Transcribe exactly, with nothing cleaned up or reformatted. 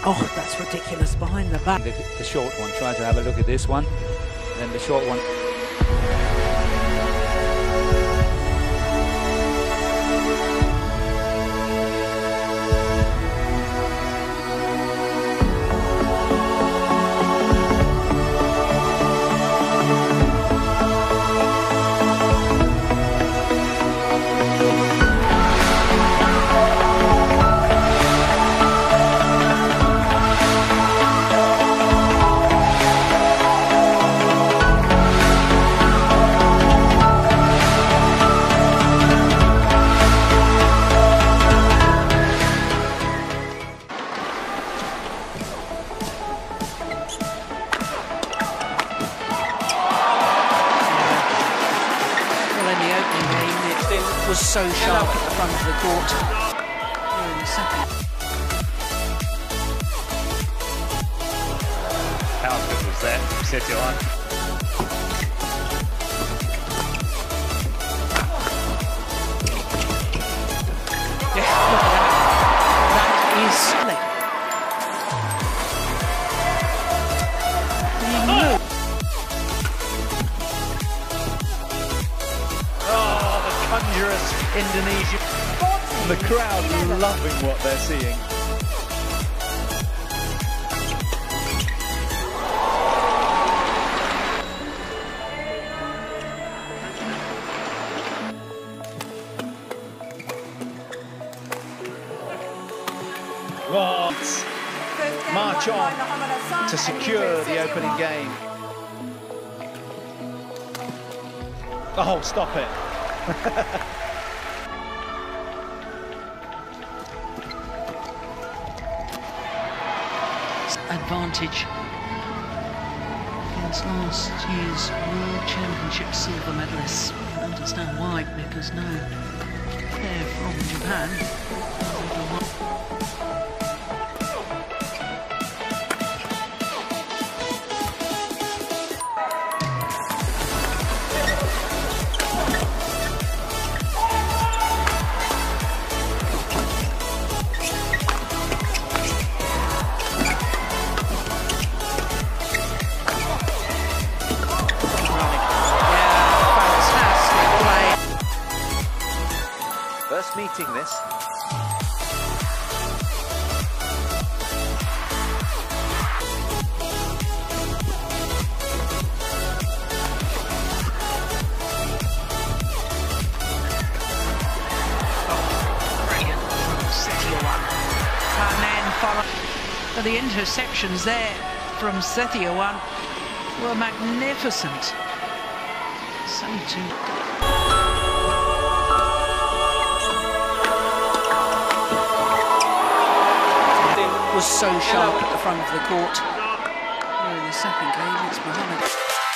Oh, that's ridiculous behind the back. The, the short one, try to have a look at this one. Then the short one. Was so sharp at the front of the court. Here in the second. How good was that? Set it on. Yeah, look at that. That is slick. He moved. Conjurous Indonesia. The crowd loving what they're seeing. Right. March on to secure the opening game. Oh, stop it. Advantage against last year's World Championship silver medalists. I understand why, because no player from Japan. First meeting this. Brilliant from Setiawan. And then follow. But the intersections there from Setiawan were magnificent. So too. Was so sharp at the front of the court. Here in the second game, it's Mohammed.